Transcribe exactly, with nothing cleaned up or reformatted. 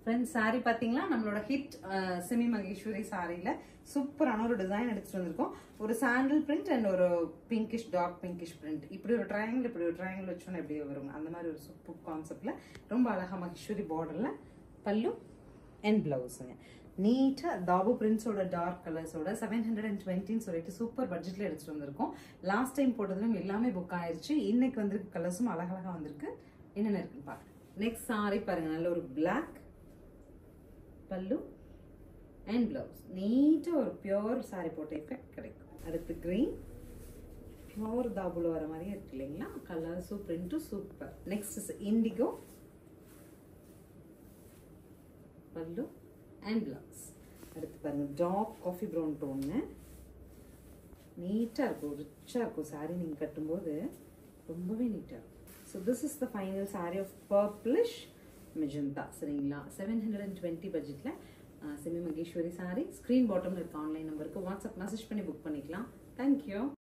Friends, saree பாத்தீங்களா நம்மளோட hit semi Maheswari சாரியில சூப்பரான ஒரு டிசைன் எடுத்துட்டு வந்திருக்கோம். ஒரு சாண்டல் பிரிண்ட் அண்ட் ஒரு பிங்கிஷ் டார்க் பிங்கிஷ் பிரிண்ட். இப்படி ஒரு ட்ரையாங்கிள் இப்படி ஒரு ட்ரையாங்கிள் வச்சோன்னா எப்படி வரும் அந்த மாதிரி ஒரு சூப்பர் கான்செப்ட்ல ரொம்ப அழகா மகேஸ்வரி பார்டர்ல பல்லு அண்ட் பிளவுஸுங்க. நீட்டா தாபு பிரிண்ட்ஸோட டார்க் கலர்ஸோட செவன் ஹண்ட்ரட் அண்ட் டுவெண்ட்டின்னு சொல்லிட்டு சூப்பர் பட்ஜெட்ல எடுத்துட்டு வந்திருக்கோம். லாஸ்ட் டைம் போட்டதுலும் எல்லாமே புக் ஆயிருச்சு. இன்னைக்கு வந்திருக்க கலர்ஸும் அழகழகா வந்திருக்கு. என்னென்ன இருக்குன்னு பாருங்க. நெக்ஸ்ட் சாரி பாருங்க, நல்ல ஒரு பிளாக் பல்லு அண்ட் பிளவுஸ். நீட்டா ஒரு பியோர் சாரி போட்ட எஃபெக்ட் கிடைக்கும். அடுத்து கிரீன் பியோர் தாபுல வர மாதிரியே இருக்கு இல்லைங்களா? கலர்ஸும் பிரிண்ட்டும் சூப்பர். நெக்ஸ்ட் இஸ் இண்டிகோ பல்லு அண்ட் பிளவுஸ். அடுத்து பாருங்க டார்க் காஃபி ப்ரௌன் டோன்னு நீட்டா இருக்கும், ரிச்சா இருக்கும். சாரி நீங்க கட்டும்போது ரொம்பவே நீட்டா இருக்கும். So this is the final saree of purplish magenta. சரிங்களா? seven hundred twenty பட்ஜெட்ல செமி மகேஸ்வரி சாரி. ஸ்கிரீன் பாட்டம்ல இருக்க ஆன்லைன் நம்பருக்கு வாட்ஸ்அப் மெசேஜ் பண்ணி புக் பண்ணிக்கலாம். Thank you.